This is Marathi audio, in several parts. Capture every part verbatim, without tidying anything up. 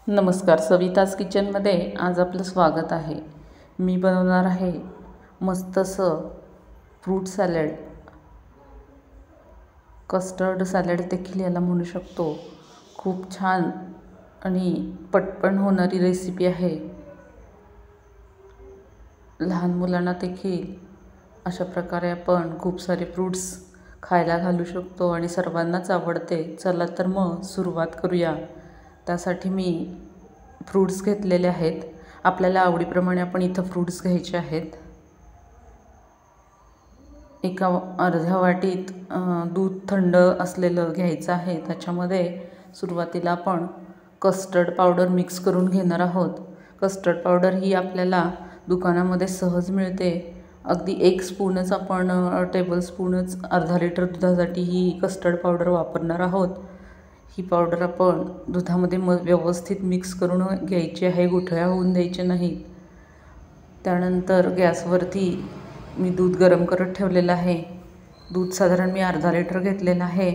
नमस्कार, सविताज किचनमध्ये आज आपलं स्वागत आहे। मी बनवणार आहे मस्तसं फ्रूट सॅलड, कस्टर्ड सॅलड देखील याला म्हणू शकतो। खूप छान आणि पटकन होणारी रेसिपी आहे। लहान मुलांना देखील अशा प्रकारे आपण खूप सारे फ्रूट्स खायला घालू शकतो आणि सर्वांनाच आवडते। चला तर मग सुरुवात करूया। त्यासाठी मी फ्रूट्स घेतलेले आहेत। आपल्याला आवडीप्रमाणे आपण इथं फ्रूट्स घ्यायचे आहेत। एका अर्ध्या वाटीत दूध थंड असलेलं घ्यायचं आहे। त्याच्यामध्ये सुरुवातीला आपण कस्टर्ड पावडर मिक्स करून घेणार आहोत। कस्टर्ड पावडर ही आपल्याला दुकानामध्ये सहज मिळते। अगदी एक स्पूनच आपण टेबल स्पूनच अर्धा लिटर दुधासाठी ही कस्टर्ड पावडर वापरणार आहोत। ही पावडर आपण दुधामध्ये म व्यवस्थित मिक्स करून घ्यायची आहे, गुठळ्या होऊन द्यायचे नाहीत। त्यानंतर गॅसवरती मी दूध गरम करत ठेवलेलं आहे। दूध साधारण मी अर्धा लिटर घेतलेलं आहे।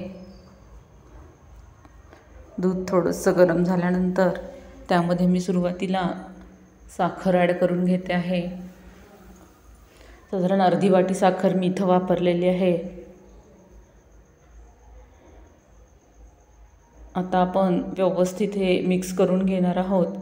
दूध थोडंसं गरम झाल्यानंतर त्यामध्ये मी सुरुवातीला साखर ॲड करून घेते आहे। साधारण अर्धी वाटी साखर मी इथं वापरलेली आहे। आता आपण व्यवस्थित हे मिक्स करून घेणार आहोत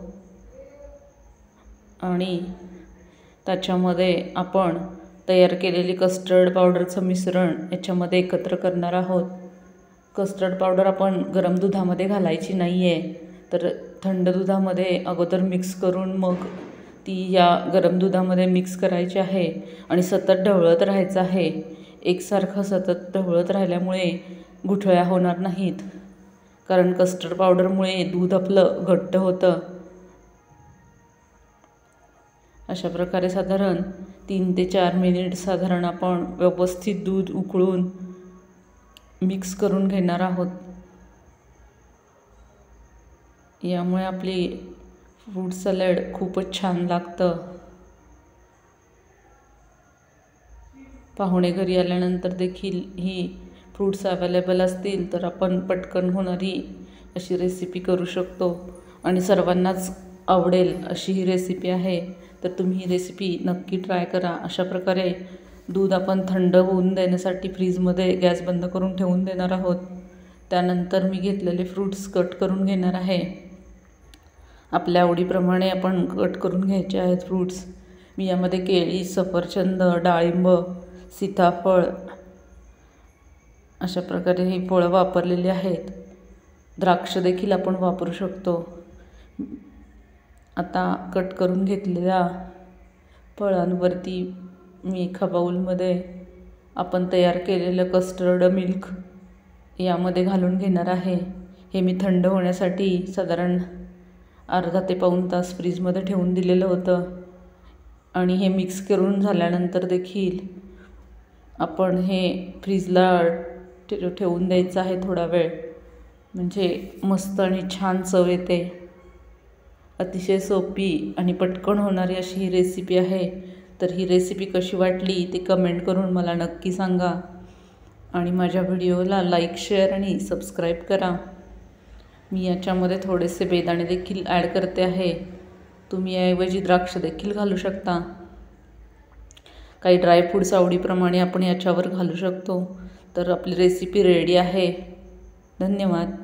आणि त्याच्यामध्ये आपण तयार केलेली कस्टर्ड पावडरचं मिश्रण याच्यामध्ये एकत्र करणार आहोत। कस्टर्ड पावडर आपण गरम दुधामध्ये घालायची नाही आहे, तर थंड दुधामध्ये अगोदर मिक्स करून मग ती या गरम दुधामध्ये मिक्स करायची आहे आणि सतत ढवळत राहायचं आहे। एकसारखं सतत ढवळत राहिल्यामुळे गुठळ्या होणार नाहीत, कारण कस्टर्ड पावडरमुळे दूध आपलं घट्ट होतं। अशा प्रकारे साधारण तीन ते चार मिनिट साधारण आपण व्यवस्थित दूध उकळून मिक्स करून घेणार आहोत। यामुळे आपली फ्रूट सॅलड खूपच छान लागतं। पाहुणे घरी आल्यानंतर देखील ही फ्रूट्स अवेलेबल असतील तर आपण पटकन होणारी अशी रेसिपी करू शकतो आणि सर्वांनाच आवडेल अशी ही रेसिपी आहे। तर तुम्ही ही रेसिपी नक्की ट्राय करा। अशा प्रकारे दूध आपण थंड होऊन देण्यासाठी फ्रीजमध्ये गॅस बंद करून ठेवून देणार आहोत। त्यानंतर मी घेतलेले फ्रूट्स कट करून घेणार आहे। आपल्या आवडीप्रमाणे आपण कट करून घ्यायचे आहेत फ्रूट्स। मी यामध्ये केळी, सफरचंद, डाळिंब, सीताफळ अशा प्रकारे ही फळं वापरलेली आहेत। द्राक्ष देखील आपण वापरू शकतो। आता कट करून घेतलेल्या फळांवरती मी एका बाऊलमध्ये आपण तयार केलेलं कस्टर्ड मिल्क यामध्ये घालून घेणार आहे। हे मी थंड होण्यासाठी साधारण अर्धा ते पाऊण तास फ्रीजमध्ये ठेवून दिलेलं होतं आणि हे मिक्स करून झाल्यानंतर देखील आपण हे फ्रीजला ठेवून द्यायचं आहे थोडा वेळ, म्हणजे मस्त आणि छान चव येते। अतिशय सोपी आणि पटकन होणारी अशी ही रेसिपी आहे। तर ही रेसिपी कशी वाटली ते कमेंट करून मला नक्की सांगा आणि माझ्या व्हिडिओला लाईक, शेअर आणि सबस्क्राईब करा। मी याच्यामध्ये थोडेसे बेदाणे देखील ॲड करते आहे। तुम्ही याऐवजी द्राक्ष देखील घालू शकता। काही ड्रायफ्रूट्स आवडीप्रमाणे आपण याच्यावर घालू शकतो। तर आपली रेसिपी रेडी आहे। धन्यवाद।